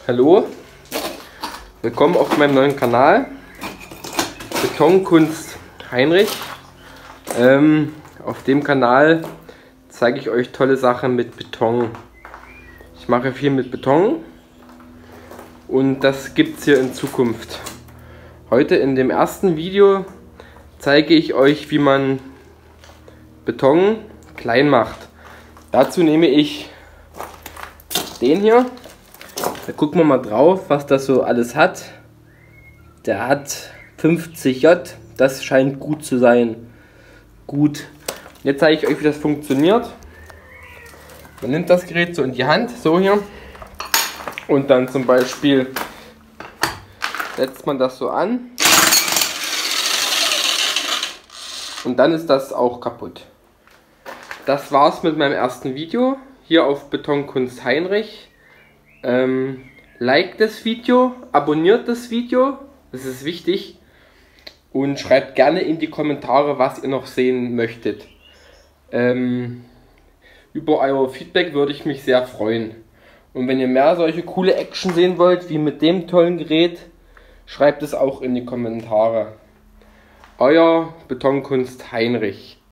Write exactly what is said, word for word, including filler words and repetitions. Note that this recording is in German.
Hallo, willkommen auf meinem neuen Kanal Betonkunst Heinrich. Ähm, auf dem Kanal zeige ich euch tolle Sachen mit Beton. Ich mache viel mit Beton und das gibt es hier in Zukunft. Heute in dem ersten Video zeige ich euch, wie man Beton klein macht. Dazu nehme ich den hier. Da gucken wir mal drauf, was das so alles hat. Der hat fünfzig Watt, das scheint gut zu sein. Gut. Jetzt zeige ich euch, wie das funktioniert. Man nimmt das Gerät so in die Hand, so hier. Und dann zum Beispiel setzt man das so an. Und dann ist das auch kaputt. Das war's mit meinem ersten Video hier auf Betonkunst Heinrich. Ähm, like das Video, abonniert das Video, das ist wichtig, und schreibt gerne in die Kommentare, was ihr noch sehen möchtet. Ähm, über euer Feedback würde ich mich sehr freuen. Und wenn ihr mehr solche coole Action sehen wollt, wie mit dem tollen Gerät, schreibt es auch in die Kommentare. Euer Betonkunst Heinrich.